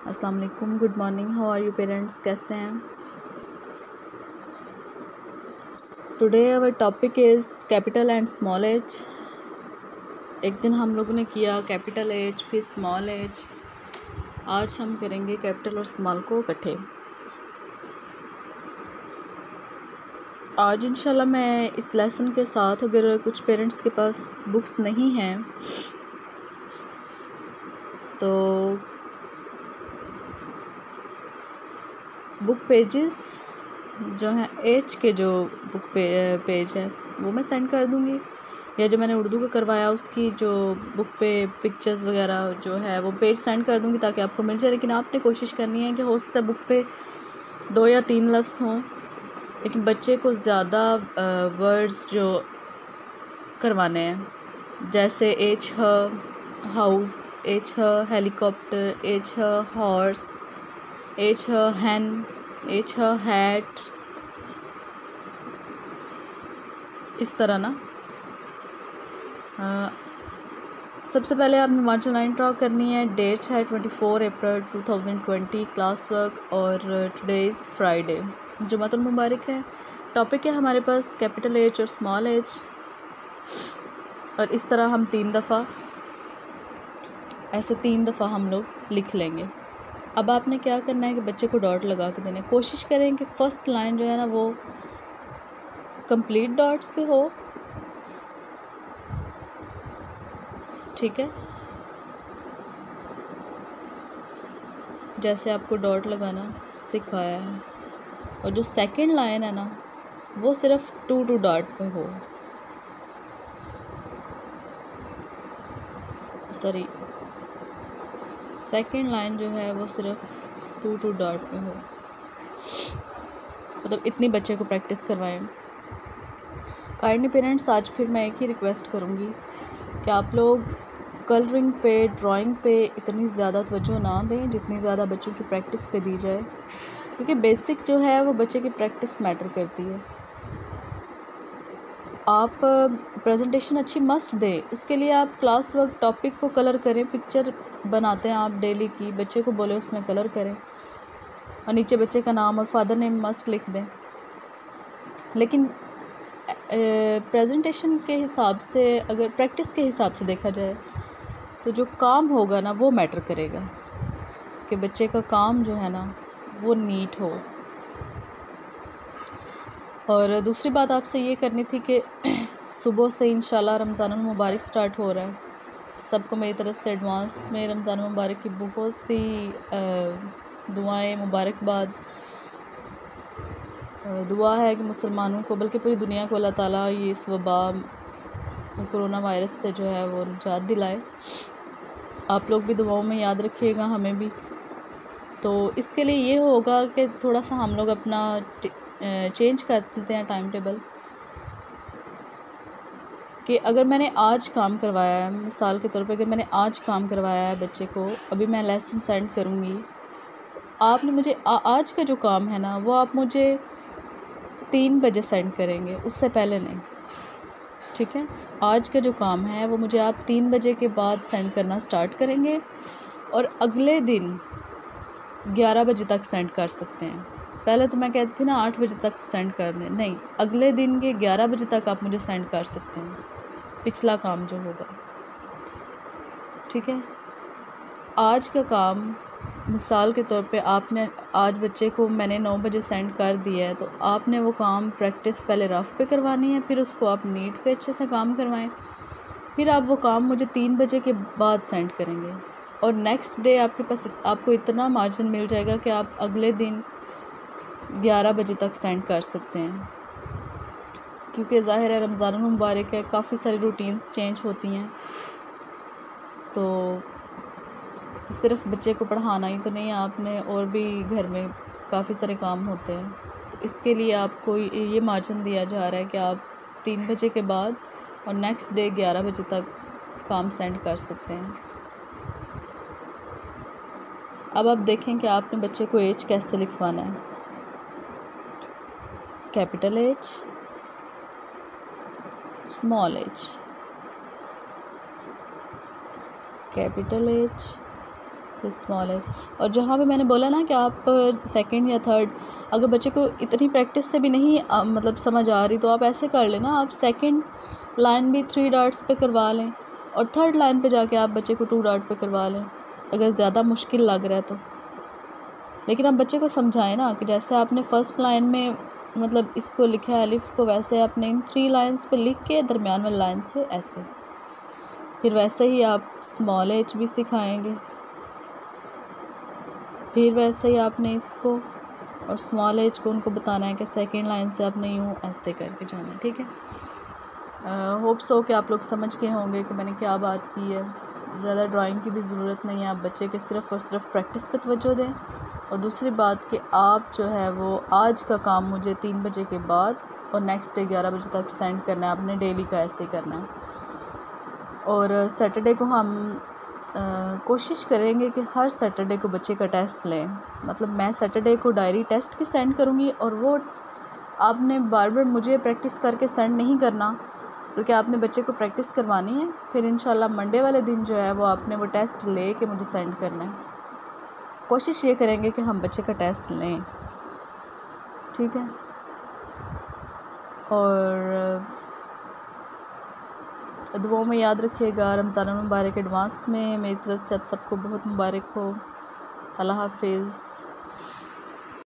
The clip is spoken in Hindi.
अस्सलाम वालेकुम, good morning, how are you parents, कैसे हैं। Today our topic is capital and small H. एक दिन हम लोगों ने किया कैपिटल एज, फिर स्मॉल एज। आज हम करेंगे कैपिटल और स्मॉल को इकट्ठे। आज इंशाल्लाह मैं इस लेसन के साथ, अगर कुछ पेरेंट्स के पास बुक्स नहीं हैं तो बुक पेजेस जो हैं, एज के जो बुक पेज है वो मैं सेंड कर दूँगी, या जो मैंने उर्दू का करवाया उसकी जो बुक पे पिक्चर्स वगैरह जो है वो पेज सेंड कर दूँगी ताकि आपको मिल जाए। लेकिन आपने कोशिश करनी है कि हो सकता है बुक पे 2 या 3 लफ्ज़ हों, लेकिन बच्चे को ज़्यादा वर्ड्स जो करवाने हैं, जैसे एच ह हाउस, एच ह हेलीकॉप्टर, एच ह हॉर्स, एच ह हैन, एच ह हैट, इस तरह ना। सबसे पहले आपने मार्जिन लाइन ड्रॉ करनी है। डेट है 24 अप्रैल 2020, क्लास वर्क, और टुडे इज़ फ्राइडे, जुमातुल मुबारक है। टॉपिक है हमारे पास कैपिटल एज और स्मॉल एज, और इस तरह हम 3 दफ़ा, ऐसे 3 दफ़ा हम लोग लिख लेंगे। अब आपने क्या करना है कि बच्चे को डॉट लगा के देने, कोशिश करें कि फ़र्स्ट लाइन जो है ना वो कंप्लीट डॉट्स पे हो, ठीक है। जैसे आपको डॉट लगाना सिखाया है, और जो सेकंड लाइन है ना वो सिर्फ 2 डॉट पे हो, सॉरी, सेकंड लाइन जो है वो सिर्फ 2 डॉट पे हो। मतलब इतनी बच्चे को प्रैक्टिस करवाएं। काइंडली पेरेंट्स, आज फिर मैं एक ही रिक्वेस्ट करूँगी कि आप लोग कलरिंग पे, ड्राइंग पे इतनी ज़्यादा तवज्जो ना दें जितनी ज़्यादा बच्चों की प्रैक्टिस पे दी जाए, क्योंकि बेसिक जो है वो बच्चे की प्रैक्टिस मैटर करती है। आप प्रेजेंटेशन अच्छी मस्ट दें, उसके लिए आप क्लास वर्क टॉपिक को कलर करें। पिक्चर बनाते हैं आप डेली की, बच्चे को बोले उसमें कलर करें, और नीचे बच्चे का नाम और फादर नेम मस्ट लिख दें। लेकिन प्रेजेंटेशन के हिसाब से, अगर प्रैक्टिस के हिसाब से देखा जाए तो जो काम होगा ना वो मैटर करेगा, कि बच्चे का काम जो है ना वो नीट हो। और दूसरी बात आपसे ये करनी थी कि सुबह से इंशाल्लाह रमज़ान मुबारक स्टार्ट हो रहा है। सबको मेरी तरफ से एडवांस में रमज़ान मुबारक की बहुत सी दुआएं, मुबारकबाद। दुआ है कि मुसलमानों को, बल्कि पूरी दुनिया को अल्लाह ताला ये इस वबा कोरोना वायरस से जो है वो निजात दिलाए। आप लोग भी दुआओं में याद रखिएगा, हमें भी। तो इसके लिए ये होगा कि थोड़ा सा हम लोग अपना चेंज कर देते हैं टाइम टेबल, कि अगर मैंने आज काम करवाया है, मिसाल के तौर पे अगर मैंने आज काम करवाया है बच्चे को, अभी मैं लेसन सेंड करूँगी, आपने मुझे आज का जो काम है ना वो आप मुझे 3 बजे सेंड करेंगे, उससे पहले नहीं, ठीक है। आज का जो काम है वो मुझे आप 3 बजे के बाद सेंड करना स्टार्ट करेंगे, और अगले दिन 11 बजे तक सेंड कर सकते हैं। पहले तो मैं कहती थी ना 8 बजे तक सेंड कर दें, नहीं, अगले दिन के 11 बजे तक आप मुझे सेंड कर सकते हैं पिछला काम जो होगा, ठीक है। आज का काम मिसाल के तौर पे आपने आज बच्चे को मैंने 9 बजे सेंड कर दिया है, तो आपने वो काम प्रैक्टिस पहले रफ़ पे करवानी है, फिर उसको आप नीट पे अच्छे से काम करवाएं, फिर आप वो काम मुझे 3 बजे के बाद सेंड करेंगे, और नेक्स्ट डे आपके पास आपको इतना मार्जिन मिल जाएगा कि आप अगले दिन 11 बजे तक सेंड कर सकते हैं। क्योंकि ज़ाहिर है रमज़ान मुबारक है, काफ़ी सारी रूटीन्स चेंज होती हैं, तो सिर्फ बच्चे को पढ़ाना ही तो नहीं, आपने और भी घर में काफ़ी सारे काम होते हैं। तो इसके लिए आपको ये मार्जिन दिया जा रहा है कि आप 3 बजे के बाद और नेक्स्ट डे 11 बजे तक काम सेंड कर सकते हैं। अब आप देखें कि आपने बच्चे को एज कैसे लिखवाना है। Capital H, small H, capital H, फिर स्मॉल एच। और जहाँ पे मैंने बोला ना कि आप सेकंड या थर्ड, अगर बच्चे को इतनी प्रैक्टिस से भी नहीं मतलब समझ आ रही, तो आप ऐसे कर लेना, आप सेकंड लाइन भी 3 डॉट्स पे करवा लें और थर्ड लाइन पे जाके आप बच्चे को 2 डॉट पे करवा लें, अगर ज़्यादा मुश्किल लग रहा है तो। लेकिन आप बच्चे को समझाएं ना कि जैसे आपने फ़र्स्ट लाइन में मतलब इसको लिखा है अलिफ को, वैसे आपने इन 3 लाइन्स पे लिख के दरमियान वाली लाइन से ऐसे, फिर वैसे ही आप स्मॉल एच भी सिखाएंगे, फिर वैसे ही आपने इसको और स्मॉल एच को उनको बताना है कि सेकंड लाइन से आपने यूँ ऐसे करके जाना है। ठीक है, होप सो कि आप लोग समझ गए होंगे कि मैंने क्या बात की है। ज़्यादा ड्राइंग की भी ज़रूरत नहीं है, आप बच्चे के सिर्फ़ और सिर्फ प्रैक्टिस पे तवज्जो दें। और दूसरी बात कि आप जो है वो आज का काम मुझे 3 बजे के बाद और नेक्स्ट डे 11 बजे तक सेंड करना है, आपने डेली का ऐसे करना है। और सैटरडे को हम कोशिश करेंगे कि हर सैटरडे को बच्चे का टेस्ट लें, मतलब मैं सैटरडे को डायरी टेस्ट की सेंड करूँगी और वो आपने बार बार मुझे प्रैक्टिस करके सेंड नहीं करना, बल्कि आपने बच्चे को प्रैक्टिस करवानी है। फिर इंशाल्लाह मंडे वाले दिन जो है वो आपने वो टेस्ट ले के मुझे सेंड करना है। कोशिश ये करेंगे कि हम बच्चे का टेस्ट लें, ठीक है। और दुआओं में याद रखिएगा। रमज़ान मुबारक एडवांस में मेरी तरफ से आप सबको बहुत मुबारक हो। अल्लाह हाफिज़।